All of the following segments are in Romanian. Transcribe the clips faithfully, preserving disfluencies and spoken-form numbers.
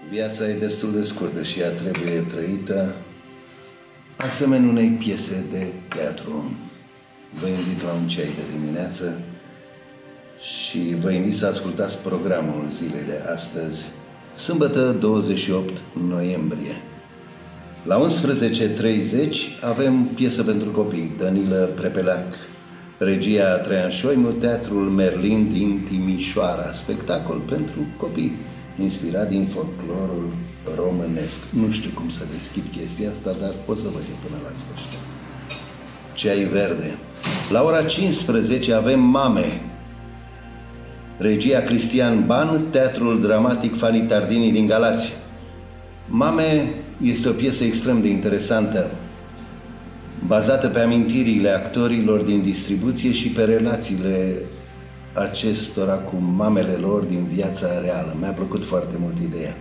Viața e destul de scurtă și ea trebuie trăită asemenea unei piese de teatru. Vă invit la un ceai de dimineață și vă invit să ascultați programul zilei de astăzi, sâmbătă douăzeci și opt noiembrie. La unsprezece și treizeci avem piesă pentru copii, Danilă Prepelac, regia Traian Șoimu, Teatrul Merlin din Timișoara, spectacol pentru copii, inspirat din folclorul românesc. Nu știu cum să deschid chestia asta, dar o să văd eu până la sfârșit. Ceai verde. La ora cincisprezece avem Mame, regia Cristian Ban, Teatrul Dramatic Fani Tardini din Galați. Mame este o piesă extrem de interesantă, bazată pe amintirile actorilor din distribuție și pe relațiile acestora cu mamele lor din viața reală. Mi-a plăcut foarte mult ideea.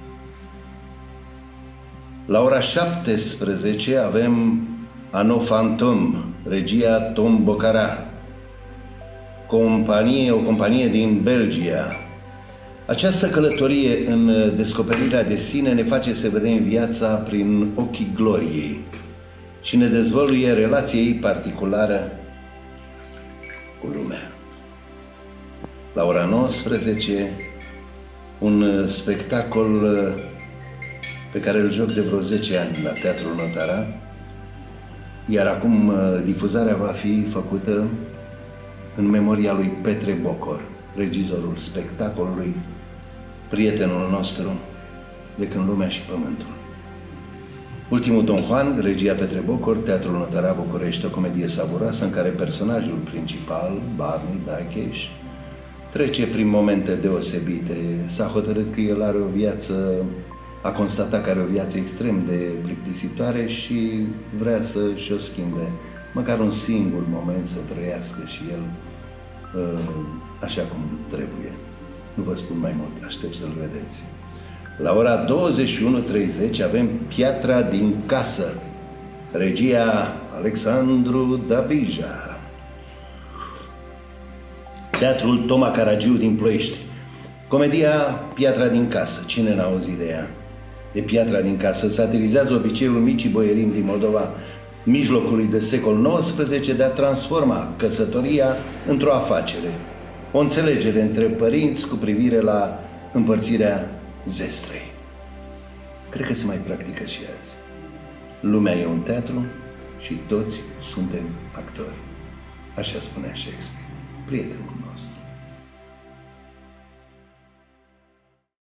La ora șaptesprezece avem Ano Fantom, regia Tom Bocara, companie, o companie din Belgia. Această călătorie în descoperirea de sine ne face să vedem viața prin ochii gloriei și ne dezvăluie relația ei particulară cu lumea. La ora nouăsprezece, un spectacol pe care îl joc de vreo zece ani la Teatrul Notara, iar acum difuzarea va fi făcută în memoria lui Petre Bocor, regizorul spectacolului, prietenul nostru de când lumea și pământul. Ultimul Don Juan, regia Petre Bocor, Teatrul Notara București, o comedie savuroasă în care personajul principal, Barney Dacheș, trece prin momente deosebite. S-a hotărât că el are o viață, a constatat că are o viață extrem de plictisitoare și vrea să-și o schimbe. Măcar un singur moment să trăiască și el așa cum trebuie. Nu vă spun mai mult, aștept să-l vedeți. La ora douăzeci și unu și treizeci avem Piatra din casă, regia Alexandru Dabija, Teatrul Toma Caragiu din Ploiești. Comedia Piatra din casă. Cine n-a auzit de ea? De Piatra din casă satirizează obiceiul micii boierini din Moldova mijlocului de secol nouăsprezece de a transforma căsătoria într-o afacere. O înțelegere între părinți cu privire la împărțirea zestrei. Cred că se mai practică și azi. Lumea e un teatru și toți suntem actori. Așa spunea Shakespeare, prietenul nostru.